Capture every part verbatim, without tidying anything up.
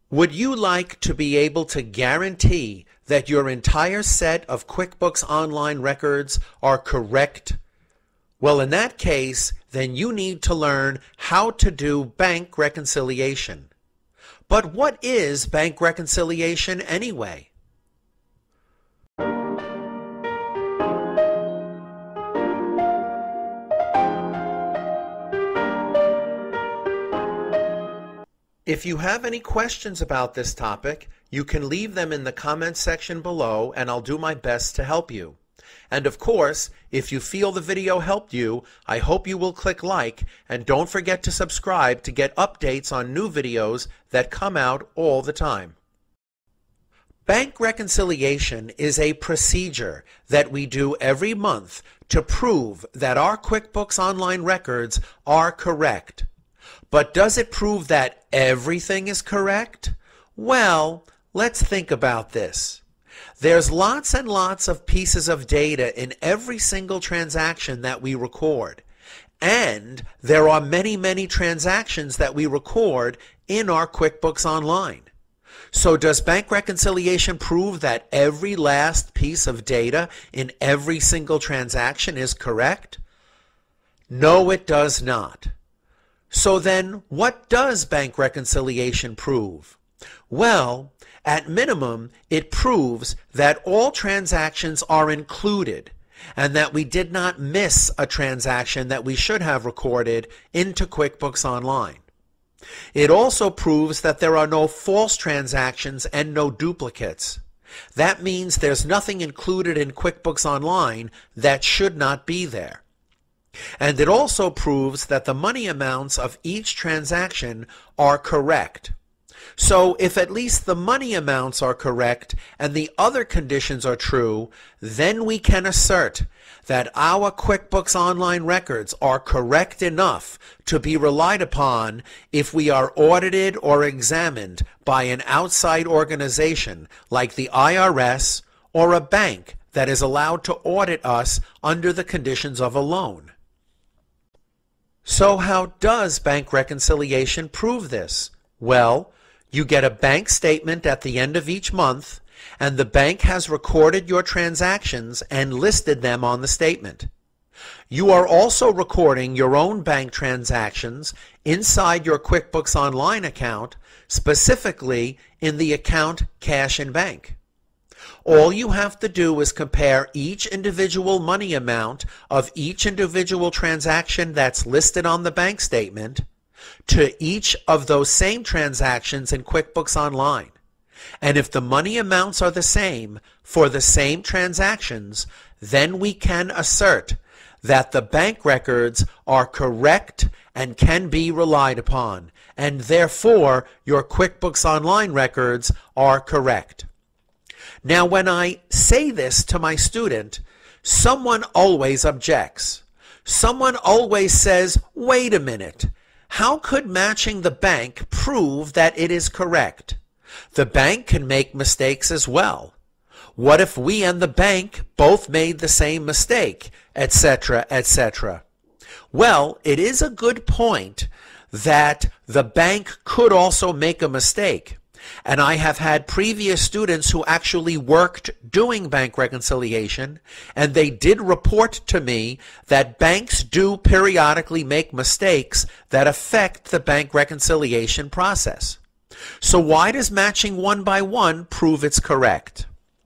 Would you like to be able to guarantee that your entire set of QuickBooks Online records are correct? Well, in that case, then you need to learn how to do bank reconciliation. But what is bank reconciliation anyway? If you have any questions about this topic, you can leave them in the comments section below and I'll do my best to help you. And of course, if you feel the video helped you, I hope you will click like and don't forget to subscribe to get updates on new videos that come out all the time. Bank reconciliation is a procedure that we do every month to prove that our QuickBooks Online records are correct. But does it prove that everything is correct? Well, let's think about this. There's lots and lots of pieces of data in every single transaction that we record. And there are many, many transactions that we record in our QuickBooks Online. So does bank reconciliation prove that every last piece of data in every single transaction is correct? No, it does not. So then, what does bank reconciliation prove? Well, at minimum, it proves that all transactions are included and that we did not miss a transaction that we should have recorded into QuickBooks Online. It also proves that there are no false transactions and no duplicates. That means there's nothing included in QuickBooks Online that should not be there. And it also proves that the money amounts of each transaction are correct. So if at least the money amounts are correct and the other conditions are true, then we can assert that our QuickBooks Online records are correct enough to be relied upon if we are audited or examined by an outside organization like the I R S or a bank that is allowed to audit us under the conditions of a loan. So how does bank reconciliation prove this? Well, you get a bank statement at the end of each month, and the bank has recorded your transactions and listed them on the statement. You are also recording your own bank transactions inside your QuickBooks Online account, specifically in the account Cash in Bank. All you have to do is compare each individual money amount of each individual transaction that's listed on the bank statement to each of those same transactions in QuickBooks Online. And if the money amounts are the same for the same transactions, then we can assert that the bank records are correct and can be relied upon, and therefore your QuickBooks Online records are correct. Now, when I say this to my student, someone always objects. Someone always says, wait a minute, how could matching the bank prove that it is correct? The bank can make mistakes as well. What if we and the bank both made the same mistake, et cetera, et cetera? Well, it is a good point that the bank could also make a mistake. And I have had previous students who actually worked doing bank reconciliation, and they did report to me that banks do periodically make mistakes that affect the bank reconciliation process. So why does matching one by one prove it's correct?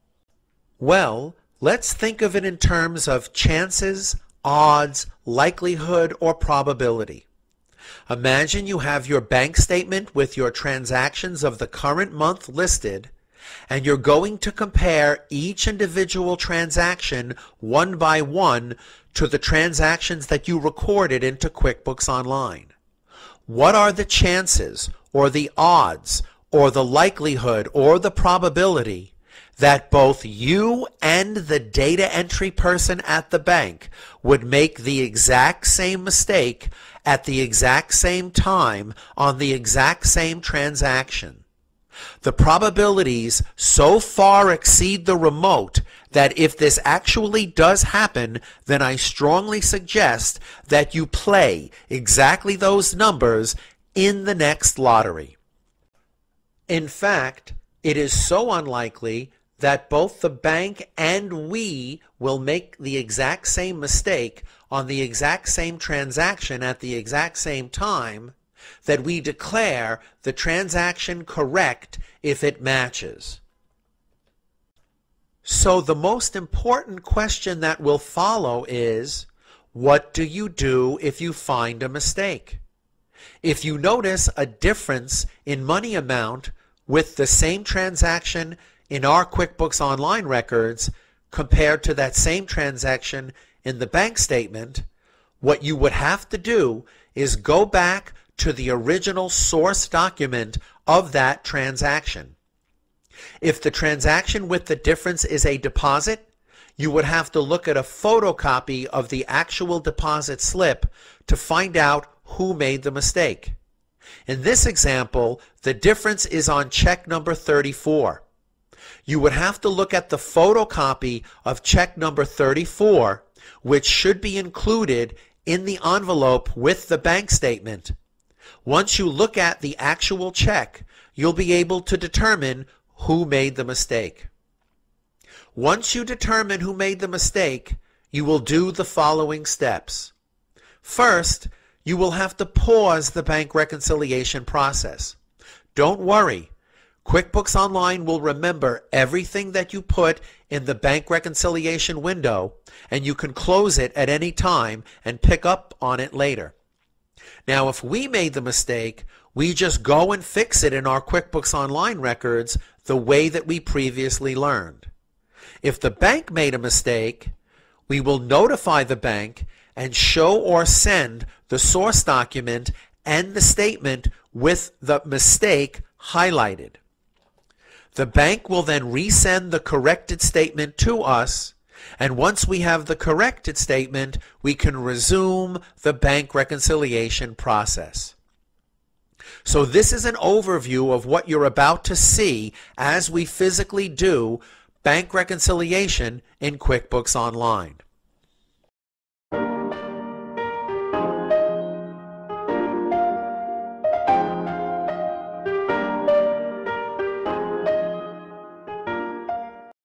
Well, let's think of it in terms of chances, odds, likelihood, or probability. Imagine you have your bank statement with your transactions of the current month listed, and you're going to compare each individual transaction one by one to the transactions that you recorded into QuickBooks Online. What are the chances, or the odds, or the likelihood, or the probability that both you and the data entry person at the bank would make the exact same mistake at the exact same time on the exact same transaction? The probabilities so far exceed the remote that if this actually does happen, then I strongly suggest that you play exactly those numbers in the next lottery. In fact, it is so unlikely that both the bank and we will make the exact same mistake on the exact same transaction at the exact same time that we declare the transaction correct if it matches. So the most important question that will follow is, what do you do if you find a mistake? If you notice a difference in money amount with the same transaction in our QuickBooks Online records compared to that same transaction in the bank statement, what you would have to do is go back to the original source document of that transaction. If the transaction with the difference is a deposit, you would have to look at a photocopy of the actual deposit slip to find out who made the mistake. In this example, the difference is on check number thirty-four. You would have to look at the photocopy of check number thirty-four, which should be included in the envelope with the bank statement. Once you look at the actual check, you'll be able to determine who made the mistake. Once you determine who made the mistake, you will do the following steps. First, you will have to pause the bank reconciliation process. Don't worry. QuickBooks Online will remember everything that you put in the bank reconciliation window, and you can close it at any time and pick up on it later. Now, if we made the mistake, we just go and fix it in our QuickBooks Online records the way that we previously learned. If the bank made a mistake, we will notify the bank and show or send the source document and the statement with the mistake highlighted. The bank will then resend the corrected statement to us, and once we have the corrected statement, we can resume the bank reconciliation process. So this is an overview of what you're about to see as we physically do bank reconciliation in QuickBooks Online.